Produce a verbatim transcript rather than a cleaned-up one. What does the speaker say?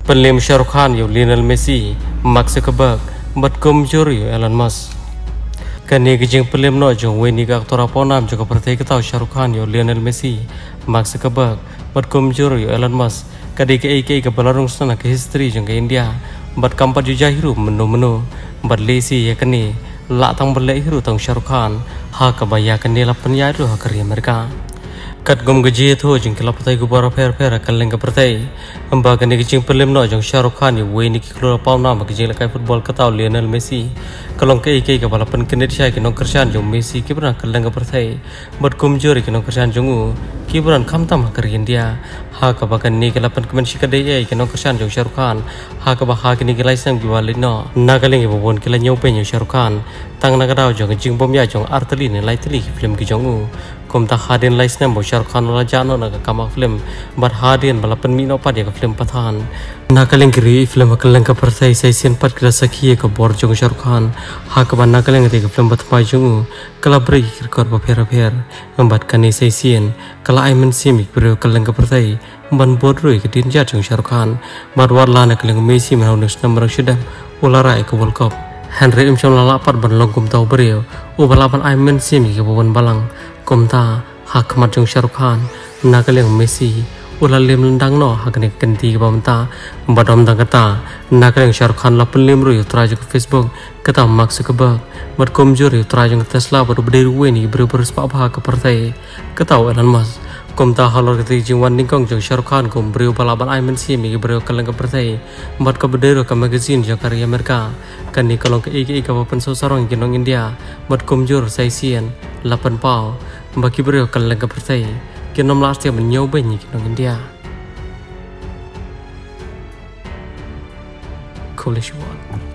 Pelim Shah Rukh Khan yo Lionel Messi, Mark Zuckerberg, bat komjur yo Elon Musk. Kani kijing pelim no jong weni ka aktor aponam juga pertai ketau Shah Rukh Khan yo Lionel Messi, Mark Zuckerberg, bat komjur yo Elon Musk. Kadi ke ike ke balarung sana ke history jong ke India, bat kampat ju jahiru menu-menu, bat lesi ya kani, lak tang belai hiru tang Shah Rukh Khan, ha kabaya kani lapan yaru ha kari mereka. Kat gom gaji itu jeng kelap petai gubara per-per kaleng ke pertai. Hamba kani kecing pelim no jeng Shah Rukh Khan yu weni ki keluar pau nama kecing lekai football ketau Lionel Messi. Kalong ke ike ke balapan kenit syai ke nong kerjaan jeng Messi kibran kaleng ke pertai. Bad kumjuri ke nong kerjaan jeng u kibran kamtam hakari India. Ha kabakan ni kelapan kemen sikadai ke nong kerjaan jeng Shah Rukh Khan. Ha kabah ha kini kelai sam giwalin no. Nakaleng ibu bon kelai nyopen jeng Shah Rukh Khan. Tang nagadau jeng kecing bom ya jeng arteli ni lai teli film ki jeng u. Kom tak hadin lai snam Shah Rukh Khan wala jano na kamak film bat hadin balapan mino pad ya ke film Pathan. Nakaleng kiri film akaleng ka pertai sai sian pat kira sakhi ke bor jong Shah Rukh Khan. Ha ka ban nakaleng ke film Patmai jong kala bri kor ba pher pher membat kani sai sian kala ai men simik bro kaleng ka pertai ban bor roi ke din ja jong Shah Rukh Khan bat war la nakaleng Messi menau nes number shidam ulara ke World Cup. Henry im chom la pat ban longkum tau brio u balapan ai men simik ke bon balang komta hak mat jong Shah Rukh Khan nakaleng Messi ula lim lendang no hakne kenti ke pamta badom dang kata nakaleng Shah Rukh Khan la pelim ru yutra jong Facebook kata Mark Zuckerberg mat komjur yutra jong Tesla baru berdiri weni beri berspa bah ke partai kata Elon Musk komta halor keti jing wan ningkong jong Shah Rukh Khan kom beri balaban ai men si mi beri kaleng ke partai mat ke berdiri ke magazine jong karya Amerika kani kalong ke ike ike papan sosarong ginong India mat komjur sai sian lapan pau bagi beri kaleng ke partai kinom last yang menyoba ni kinong India. Coolish one.